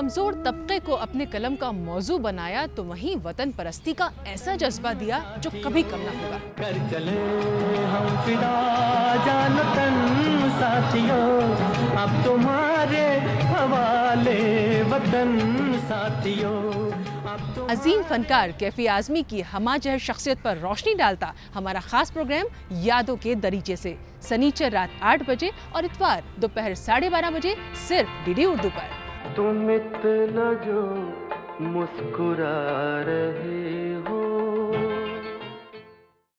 कमजोर तबके को अपने कलम का मौजू बनाया तो वहीं वतन परस्ती का ऐसा जज्बा दिया जो कभी कम ना होगा। कर चले हम फिदा जान तन साथियों, अब तुम्हारे हवाले वतन साथियों। अजीम फनकार कैफी आजमी की हमाजहर शख्सियत पर रोशनी डालता हमारा खास प्रोग्राम यादों के दरीचे से शनिचर रात 8 बजे और इतवार दोपहर 12:30 बजे सिर्फ डीडी उर्दू पर। तुम इतना जो मुस्कुरा रहे हो